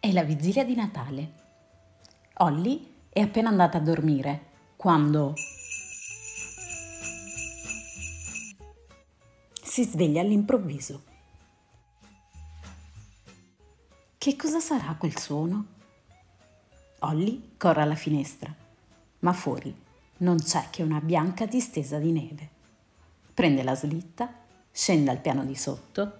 È la vigilia di Natale. Holly è appena andata a dormire quando si sveglia all'improvviso. Che cosa sarà quel suono? Holly corre alla finestra, ma fuori non c'è che una bianca distesa di neve. Prende la slitta, scende al piano di sotto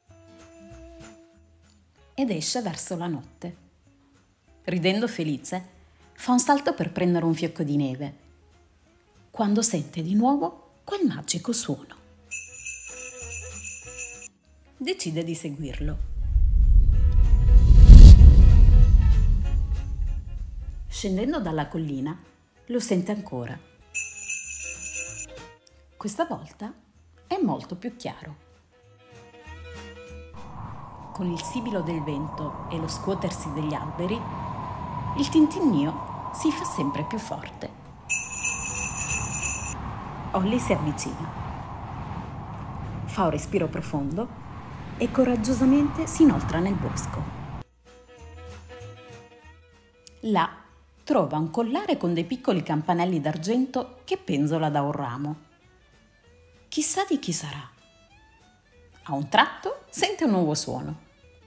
ed esce verso la notte. Ridendo felice, fa un salto per prendere un fiocco di neve, quando sente di nuovo quel magico suono. Decide di seguirlo. Scendendo dalla collina, lo sente ancora. Questa volta è molto più chiaro. Con il sibilo del vento e lo scuotersi degli alberi, il tintinnio si fa sempre più forte. Holly si avvicina, fa un respiro profondo e coraggiosamente si inoltra nel bosco. Là trova un collare con dei piccoli campanelli d'argento che penzola da un ramo. Chissà di chi sarà. A un tratto sente un nuovo suono.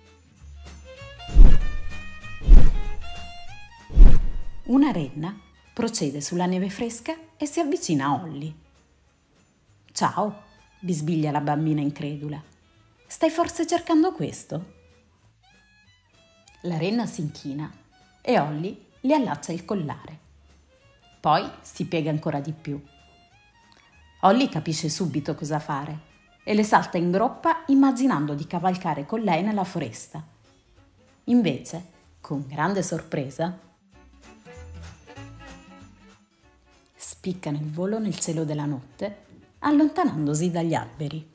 Una renna procede sulla neve fresca e si avvicina a Holly. «Ciao», bisbiglia la bambina incredula. «Stai forse cercando questo?» La renna si inchina e Holly le allaccia il collare. Poi si piega ancora di più. Holly capisce subito cosa fare e le salta in groppa immaginando di cavalcare con lei nella foresta. Invece, con grande sorpresa, spicca nel volo nel cielo della notte, allontanandosi dagli alberi.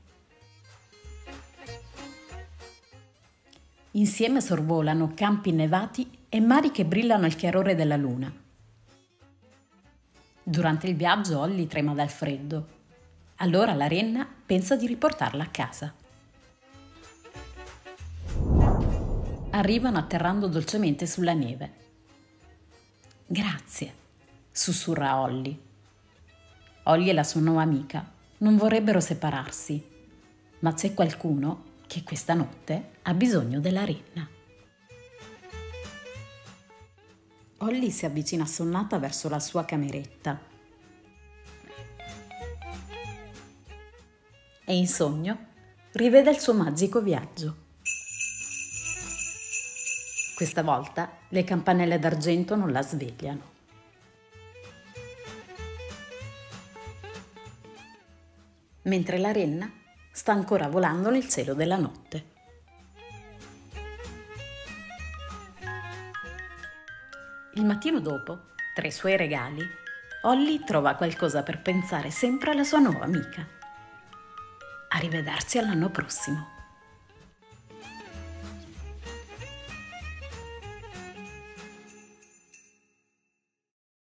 Insieme sorvolano campi innevati e mari che brillano al chiarore della luna. Durante il viaggio Holly trema dal freddo. Allora la renna pensa di riportarla a casa. Arrivano atterrando dolcemente sulla neve. «Grazie», sussurra Holly. Holly e la sua nuova amica non vorrebbero separarsi, ma c'è qualcuno che questa notte ha bisogno della renna. Holly si avvicina assonnata verso la sua cameretta e in sogno rivede il suo magico viaggio. Questa volta le campanelle d'argento non la svegliano. Mentre la renna sta ancora volando nel cielo della notte. Il mattino dopo, tra i suoi regali, Holly trova qualcosa per pensare sempre alla sua nuova amica. Arrivederci all'anno prossimo.